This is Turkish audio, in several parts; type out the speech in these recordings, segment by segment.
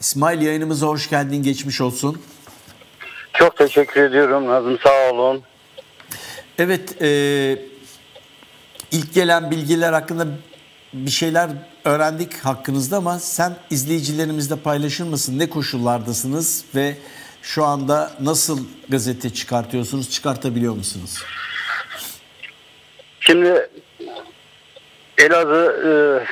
İsmail, yayınımıza hoş geldin, geçmiş olsun. Çok teşekkür ediyorum Nazım, sağ olun. Evet, ilk gelen bilgiler hakkında bir şeyler öğrendik hakkınızda ama sen izleyicilerimizle paylaşır mısın? Ne koşullardasınız ve şu anda nasıl gazete çıkartıyorsunuz, çıkartabiliyor musunuz? Şimdi Elazığ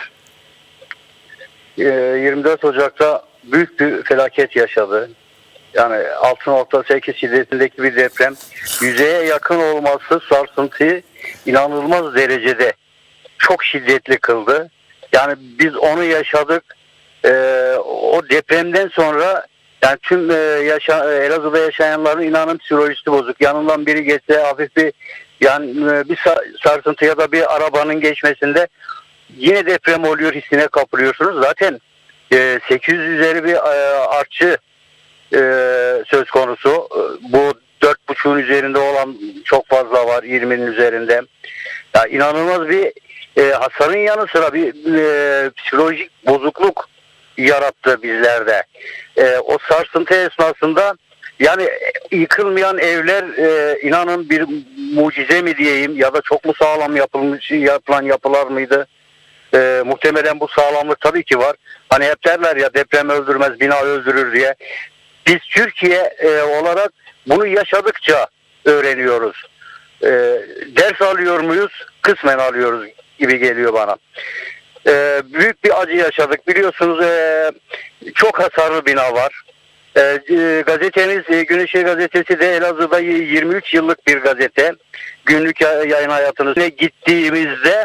24 Ocak'ta büyük bir felaket yaşadı. Yani 6.8 şiddetindeki bir deprem, yüzeye yakın olması sarsıntıyı inanılmaz derecede çok şiddetli kıldı. Yani biz onu yaşadık. O depremden sonra yani tüm Elazığ'da yaşayanların inanın psikolojisi bozuk. Yanından biri geçse hafif bir bir sarsıntı ya da bir arabanın geçmesinde yine deprem oluyor hissine kapılıyorsunuz. Zaten 800 üzeri bir artçı söz konusu. Bu 4.5'un üzerinde olan çok fazla var, 20'nin üzerinde. Ya inanılmaz bir hasarın yanı sıra bir psikolojik bozukluk yarattı bizlerde. O sarsıntı esnasında yani yıkılmayan evler inanın bir mucize mi diyeyim ya da çok mu sağlam yapılan yapılar mıydı? Muhtemelen bu sağlamlık tabii ki var. Hani hep derler ya, deprem öldürmez, bina öldürür diye. Biz Türkiye olarak bunu yaşadıkça öğreniyoruz. Ders alıyor muyuz? Kısmen alıyoruz gibi geliyor bana. Büyük bir acı yaşadık. Biliyorsunuz çok hasarlı bina var. Gazetemiz Gün Işığı Gazetesi de Elazığ'da 23 yıllık bir gazete. Günlük yayın hayatına gittiğimizde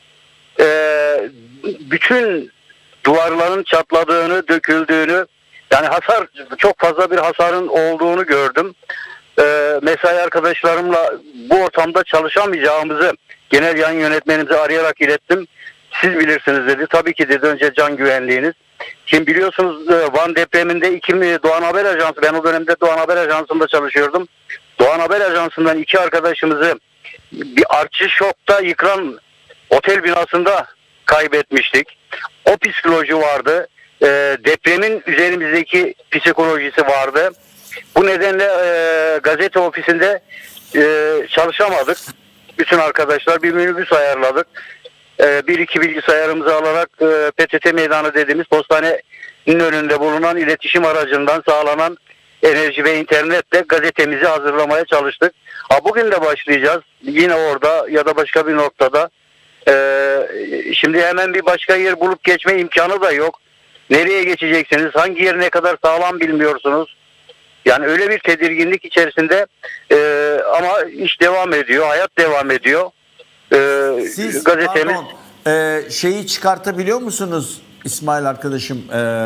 bütün duvarların çatladığını, döküldüğünü, yani çok fazla bir hasarın olduğunu gördüm. Mesai arkadaşlarımla bu ortamda çalışamayacağımızı genel yayın yönetmenimize arayarak ilettim. Siz bilirsiniz dedi. Tabii ki dedi, önce can güvenliğiniz. Şimdi biliyorsunuz Van depreminde Doğan Haber Ajansı, ben o dönemde Doğan Haber Ajansı'nda çalışıyordum. Doğan Haber Ajansı'ndan 2 arkadaşımızı bir artçı şokta yıkılan otel binasında kaybetmiştik. O psikoloji vardı. Depremin üzerimizdeki psikolojisi vardı. Bu nedenle gazete ofisinde çalışamadık. Bütün arkadaşlar bir minibüs ayarladık. Bir iki bilgisayarımızı alarak PTT Meydanı dediğimiz postanenin önünde bulunan iletişim aracından sağlanan enerji ve internetle gazetemizi hazırlamaya çalıştık. Bugün de başlayacağız. Yine orada ya da başka bir noktada. Şimdi hemen bir başka yer bulup geçme imkanı da yok. Nereye geçeceksiniz? Hangi yer ne kadar sağlam bilmiyorsunuz. Yani öyle bir tedirginlik içerisinde ama iş devam ediyor, hayat devam ediyor. Siz Gazetemiz... şeyi çıkartabiliyor musunuz İsmail arkadaşım?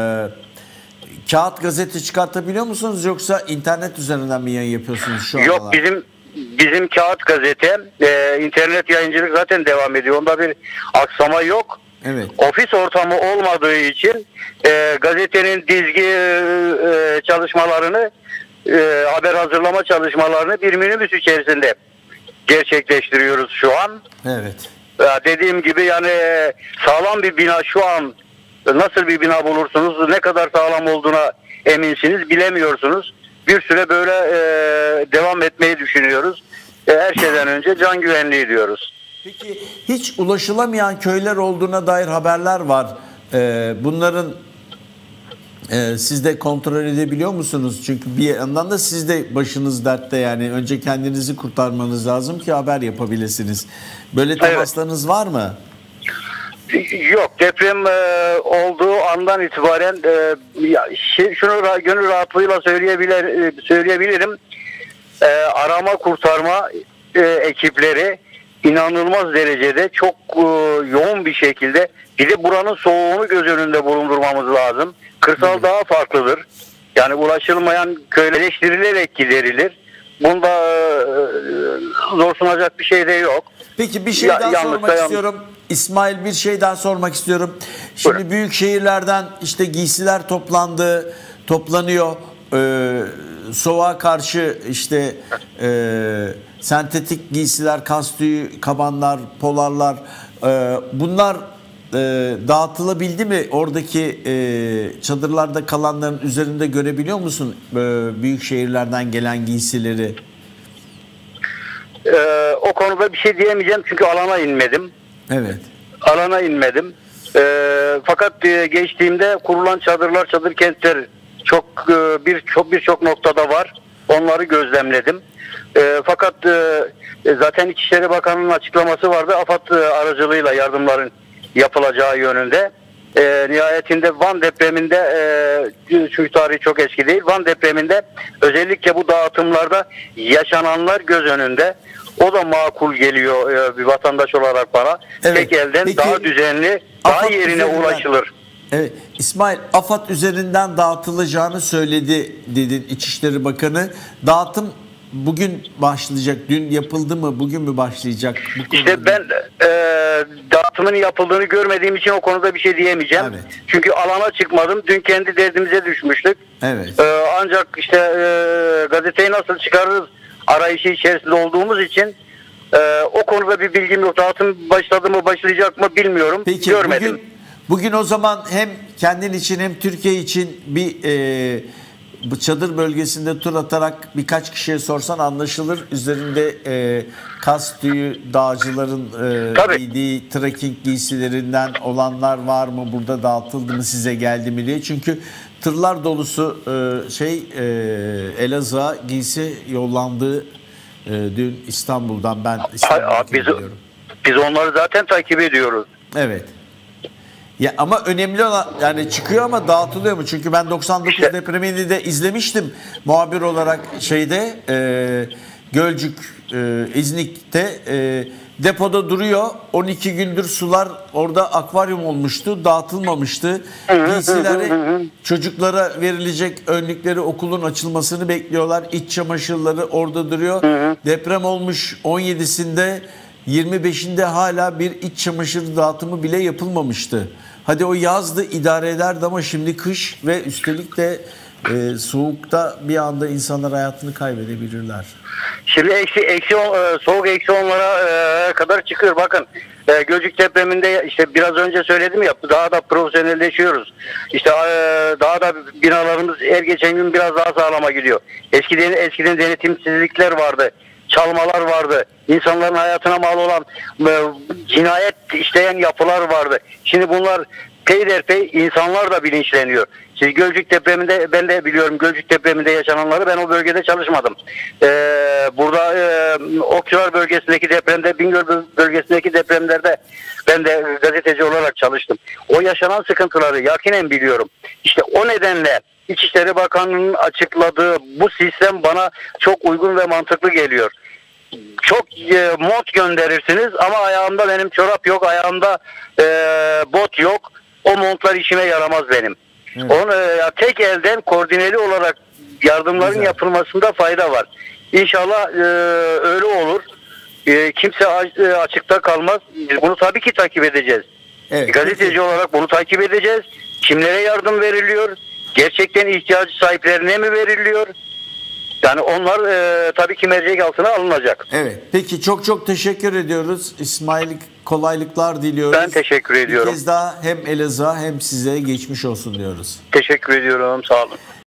Kağıt gazete çıkartabiliyor musunuz yoksa internet üzerinden mi yayın yapıyorsunuz şu anda? Yok, bizim kağıt gazete, internet yayıncılık zaten devam ediyor. Onda bir aksama yok. Evet. Ofis ortamı olmadığı için gazetenin dizgi çalışmalarını, haber hazırlama çalışmalarını bir minibüs içerisinde gerçekleştiriyoruz şu an. Evet. Dediğim gibi yani sağlam bir bina şu an nasıl bir bina bulursunuz, ne kadar sağlam olduğuna eminsiniz, bilemiyorsunuz. Bir süre böyle devam etmeyi düşünüyoruz. Her şeyden önce can güvenliği diyoruz. Peki hiç ulaşılamayan köyler olduğuna dair haberler var. Bunların siz de kontrol edebiliyor musunuz? Çünkü bir yandan da siz de başınız dertte, yani önce kendinizi kurtarmanız lazım ki haber yapabilirsiniz. Böyle temaslarınız var mı? Yok, deprem olduğu andan itibaren şunu gönül rahatlığıyla söyleyebilirim. Arama kurtarma ekipleri inanılmaz derecede çok yoğun bir şekilde, bir de buranın soğuğunu göz önünde bulundurmamız lazım. Kırsal daha farklıdır. Yani ulaşılmayan köyler eleştirilerek giderilir. Bunda zorsunacak bir şey de yok. Peki bir şey daha sormak istiyorum. İsmail, bir şey daha sormak istiyorum. Şimdi buyurun. Büyük şehirlerden işte giysiler toplanıyor. Soğuğa karşı işte sentetik giysiler, kas tüyü, kabanlar, polarlar, bunlar dağıtılabildi mi? Oradaki çadırlarda kalanların üzerinde görebiliyor musun büyük şehirlerden gelen giysileri? O konuda bir şey diyemeyeceğim çünkü alana inmedim. Evet. Alana inmedim. Fakat geçtiğimde kurulan çadırlar, çadır kentler birçok noktada var. Onları gözlemledim. Fakat zaten İçişleri Bakanı'nın açıklaması vardı. AFAD aracılığıyla yardımların yapılacağı yönünde. Nihayetinde Van depreminde, çünkü tarihi çok eski değil, Van depreminde özellikle bu dağıtımlarda yaşananlar göz önünde. O da makul geliyor bir vatandaş olarak bana. Evet. Tek elden peki, daha düzenli, daha yerine ulaşılır. Evet, İsmail, AFAD üzerinden dağıtılacağını söyledi dedin İçişleri Bakanı. Dağıtım bugün başlayacak. Dün yapıldı mı? Bugün mü başlayacak? İşte ben dağıtımın yapıldığını görmediğim için o konuda bir şey diyemeyeceğim. Evet. Çünkü alana çıkmadım. Dün kendi derdimize düşmüştük. Evet. Ancak işte gazeteyi nasıl çıkarırız arayışı içerisinde olduğumuz için o konuda bir bilgim yok. Dağıtım başladı mı, başlayacak mı bilmiyorum. Peki, görmedim. Bugün o zaman hem kendin için hem Türkiye için bir bu çadır bölgesinde tur atarak birkaç kişiye sorsan anlaşılır. Üzerinde kas tüyü dağcıların giydiği trekking giysilerinden olanlar var mı? Burada dağıtıldı mı, size geldi mi diye. Çünkü tırlar dolusu Elazığ'a giysi yollandı dün İstanbul'dan. Ben İstanbul'dan biz onları zaten takip ediyoruz. Evet. Ya ama önemli olan, yani çıkıyor ama dağıtılıyor mu? Çünkü ben 99 depremini de izlemiştim muhabir olarak Gölcük, İznik'te depoda duruyor. 12 gündür sular orada akvaryum olmuştu, dağıtılmamıştı. Giysileri çocuklara verilecek önlükleri, okulun açılmasını bekliyorlar. İç çamaşırları orada duruyor. Deprem olmuş 17'sinde, 25'inde hala bir iç çamaşır dağıtımı bile yapılmamıştı. Hadi o yazdı, idare ederdi ama şimdi kış ve üstelik de soğukta bir anda insanlar hayatını kaybedebilirler. Şimdi soğuk eksi 10'lara kadar çıkıyor. Bakın Gölcük depreminde işte biraz önce söyledim ya, daha da profesyonelleşiyoruz. İşte daha da binalarımız her geçen gün biraz daha sağlama gidiyor. Eskiden denetimsizlikler vardı. Çalmalar vardı. İnsanların hayatına mal olan cinayet işleyen yapılar vardı. Şimdi bunlar peyderpey insanlar da bilinçleniyor. Siz Gölcük depreminde, ben de biliyorum Gölcük depreminde yaşananları, ben o bölgede çalışmadım. Burada Okçular bölgesindeki depremde, Bingöl bölgesindeki depremlerde ben de gazeteci olarak çalıştım. O yaşanan sıkıntıları yakinen biliyorum. İşte o nedenle İçişleri Bakanı'nın açıkladığı bu sistem bana çok uygun ve mantıklı geliyor. Çok mont gönderirsiniz ama ayağımda benim çorap yok, ayağımda bot yok. O montlar işime yaramaz benim. Evet. Onu tek elden koordineli olarak yardımların yapılmasında fayda var. İnşallah öyle olur. Kimse açıkta kalmaz. Biz bunu tabii ki takip edeceğiz. Evet, gazeteci olarak bunu takip edeceğiz. Kimlere yardım veriliyor? Gerçekten ihtiyaç sahiplerine mi veriliyor? Yani onlar tabii ki mercek altına alınacak. Evet. Peki, çok teşekkür ediyoruz. İsmail, kolaylıklar diliyoruz. Ben teşekkür ediyorum. Bir kez daha hem Elazığ'a hem size geçmiş olsun diyoruz. Teşekkür ediyorum. Sağ olun.